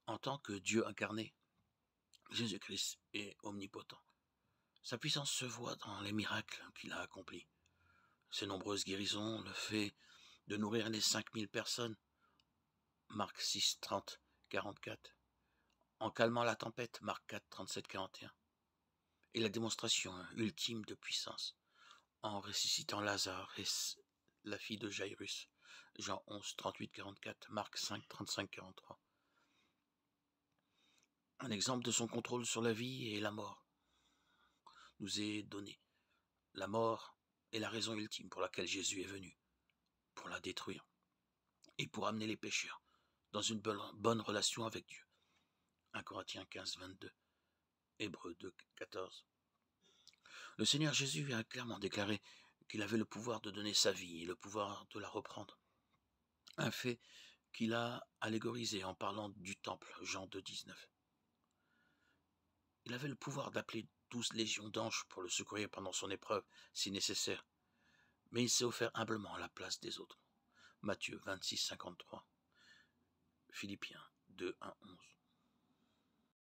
En tant que Dieu incarné, Jésus-Christ est omnipotent. Sa puissance se voit dans les miracles qu'il a accomplis. Ses nombreuses guérisons, le fait de nourrir les 5000 personnes, Marc 6, 30, 44, en calmant la tempête, Marc 4, 37, 41, et la démonstration ultime de puissance, en ressuscitant Lazare et la fille de Jairus, Jean 11, 38, 44, Marc 5, 35, 43. Un exemple de son contrôle sur la vie et la mort nous est donné. La mort est la raison ultime pour laquelle Jésus est venu, pour la détruire et pour amener les pécheurs dans une bonne relation avec Dieu. 1 Corinthiens 15, 22, Hébreux 2, 14. Le Seigneur Jésus a clairement déclaré qu'il avait le pouvoir de donner sa vie et le pouvoir de la reprendre. Un fait qu'il a allégorisé en parlant du temple, Jean 2, 19. Il avait le pouvoir d'appeler 12 légions d'anges pour le secourir pendant son épreuve, si nécessaire. Mais il s'est offert humblement à la place des autres. Matthieu 26, 53. Philippiens 2, 1, 11.